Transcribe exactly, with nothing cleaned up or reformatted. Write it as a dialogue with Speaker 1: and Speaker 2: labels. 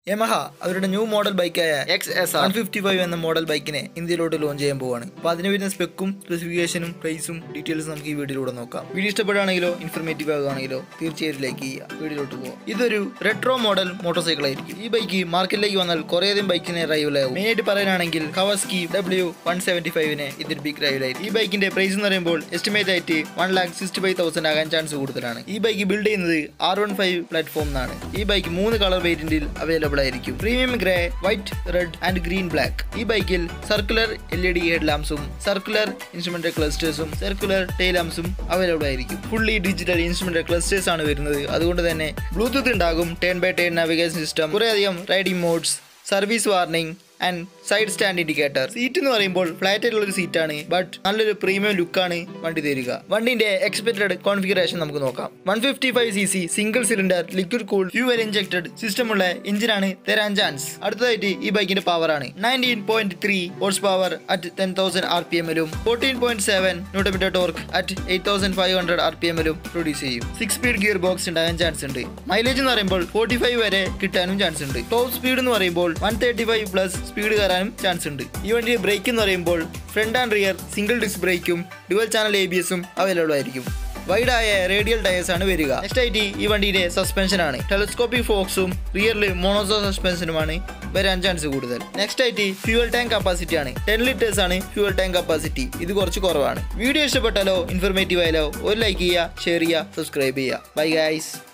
Speaker 1: Yamaha അവരുടെ new model ബൈക്കായ X S R one fifty-five എന്ന മോഡൽ ബൈക്കിനെ ഇന്ത്യയിലോട്ട് ലോഞ്ച് ചെയ്യാൻ പോവാണ്. അപ്പോൾ അതിന് വരുന്ന സ്പെക്കും സ്പെസിഫിക്കേഷനും പ്രൈസും ഡീറ്റെയിൽസും നമുക്ക് ഈ വീഡിയോയിലൂടെ നോക്കാം. വീഡിയോ ഇഷ്ടപ്പെടുകയാണെങ്കിലോ ഇൻഫർമേറ്റീവ് ആകുകയാണെങ്കിലോ തീർച്ചയായും ലൈക്ക് ചെയ്യുക. വീഡിയോയിലോട്ട് പോകാം. ഇതൊരു റെട്രോ മോഡൽ മോട്ടോർ സൈക്കിൾ ആയിരിക്കും. ഈ ബൈക്ക് മാർക്കറ്റിലേക്ക് വന്നാൽ കുറേയധികം ബൈക്കിനെ റൈവലാകും. മെയിനായിട്ട് പറയാനാണെങ്കിൽ കവാസക്കി W one seventy-five-നെ ഇതൊരു ബിഗ് റൈവലായിരിക്കും. ഈ ബൈക്കിന്റെ പ്രൈസ് എന്ന് പറയുമ്പോൾ എസ്റ്റിമേറ്റ് ആയിട്ട് one lakh sixty-five thousand ആകാൻ ചാൻസ് കൂടുതലാണ്. ഈ ബൈക്ക് ബിൽഡ് ചെയ്യുന്നത് R fifteen പ്ലാറ്റ്ഫോം എന്നാണ്. ഈ ബൈക്ക് മൂന്ന് കളർ വേരിയന്റിൽ അവൈലബിൾ ആയിരിക്കും. Premium grey, white, red and green black. ഈ ബൈക്കിൽ circular L E D head ലാംപ്സും സർക്കുലർ ഇൻസ്ട്രുമെന്റ് ക്ലസ്റ്റേഴ്സും സർക്കുലർ ടെയിൽ ലാംപ്സും അവൈലബിൾ ആയിരിക്കും. ഫുള്ളി ഡിജിറ്റൽ ഇൻസ്ട്രുമെന്റ് ക്ലസ്റ്റേഴ്സ് ആണ് വരുന്നത്. അതുകൊണ്ട് തന്നെ ബ്ലൂടൂത്ത് ഉണ്ടാകും, ten by ten navigation system, കുറേയധികം riding modes, service warning and side stand indicator. Seat എന്ന് പറയുമ്പോൾ ഫ്ലാറ്റ് ആയിട്ടുള്ള ഒരു സീറ്റാണ്, ബട്ട് നല്ലൊരു പ്രീമിയം ലുക്കാണ് വണ്ടി തരിക. വണ്ടിന്റെ എക്സ്പെക്റ്റഡ് കോൺഫിഗറേഷൻ നമുക്ക് നോക്കാം. one fifty-five c c single cylinder liquid cool fuel injected system ഉള്ള എഞ്ചിനാണ് തരാൻ ചാൻസ്. അടുത്തതായിട്ട് ഈ ബൈക്കിന്റെ പവർ ആണ് nineteen point three horse power at ten thousand R P എമ്മിലും fourteen point seven newton metre torque at eight thousand five hundred R P എമ്മിലും produce ചെയ്യും. സിക്സ് സ്പീഡ് ഗിയർ ബോക്സ് ഉണ്ടാകാൻ ചാൻസ് ഉണ്ട്. Mileage എന്ന് പറയുമ്പോൾ forty-five വരെ കിട്ടാനും chance ഉണ്ട്. ടോപ്പ് സ്പീഡ് എന്ന് പറയുമ്പോൾ one thirty-five പ്ലസ് സ്പീഡ് കയറാനും ചാൻസ് ഉണ്ട്. ഈ വണ്ടി ബ്രേക്ക് എന്ന് പറയുമ്പോൾ front and rear single disc ബ്രേക്കും ഡുവൽ ചാനൽ എ ബി എസും അവൈലബിൾ ആയിരിക്കും. വൈഡായ റേഡിയൽ ടയേഴ്സ് ആണ് വരിക. നെക്സ്റ്റ് ആയിട്ട് ഈ വണ്ടിയുടെ സസ്പെൻഷൻ ആണ്. ടെലസ്കോപ്പിക് ഫോക്സും റിയറിൽ മോണോസോ സസ്പെൻഷനുമാണ് വരാൻ ചാൻസ് കൂടുതൽ. നെക്സ്റ്റ് ആയിട്ട് ഫ്യൂവൽ ടാങ്ക് കപ്പാസിറ്റി ആണ്. ടെൻ ലിറ്റേഴ്സ് ആണ് ഫ്യൂവൽ ടാങ്ക് കപ്പാസിറ്റി. ഇത് കുറച്ച് കുറവാണ്. വീഡിയോ ഇഷ്ടപ്പെട്ടാലോ ഇൻഫർമേറ്റീവ് ആയാലോ ഒരു ലൈക്ക് ചെയ്യുക, ഷെയർ ചെയ്യുക, സബ്സ്ക്രൈബ് ചെയ്യുക. Bye guys.